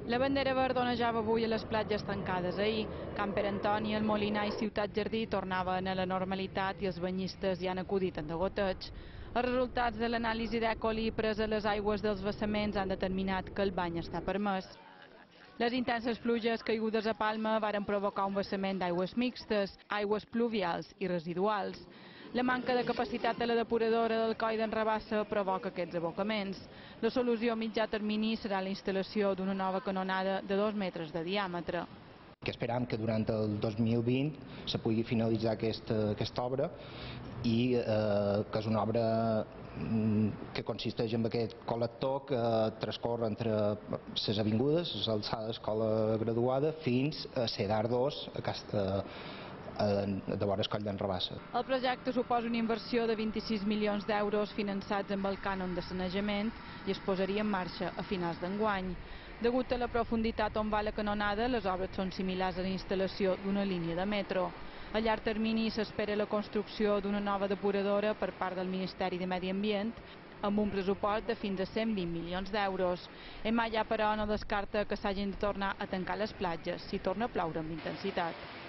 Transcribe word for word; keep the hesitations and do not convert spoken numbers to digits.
La bandera verd onejava avui a les platges tancades. Ahir, Camp Pere Antoni, el Molinar i Ciutat Jardí tornaven a la normalitat i els banyistes hi han acudit en degoteig. Els resultats de l'anàlisi d'Ecoli pres a les aigües dels vessaments han determinat que el bany està permès. Les intenses pluges caigudes a Palma varen provocar un vessament d'aigües mixtes, aigües pluvials i residuals. La manca de capacitat de la depuradora del coll d'en Rabassa provoca aquests abocaments. La solució a mitjà termini serà la instal·lació d'una nova canonada de dos metres de diàmetre. Que esperam que durant el dos mil vint se pugui finalitzar aquesta, aquesta obra i eh, que és una obra que consisteix en aquest col·lector que transcorre entre les avingudes, les alçades d'escola graduada, fins a Cedar dos, a Casta, de vora el coll d'en Rabassa. El projecte suposa una inversió de vint-i-sis milions d'euros finançats amb el cànon de sanejament i es posaria en marxa a finals d'enguany. Degut a la profunditat on va la canonada, les obres són similars a la instal·lació d'una línia de metro. A llarg termini s'espera la construcció d'una nova depuradora per part del Ministeri de Medi Ambient amb un pressupost de fins a cent vint milions d'euros. Emma ja, però, no descarta que s'hagin de tornar a tancar les platges si torna a ploure amb intensitat.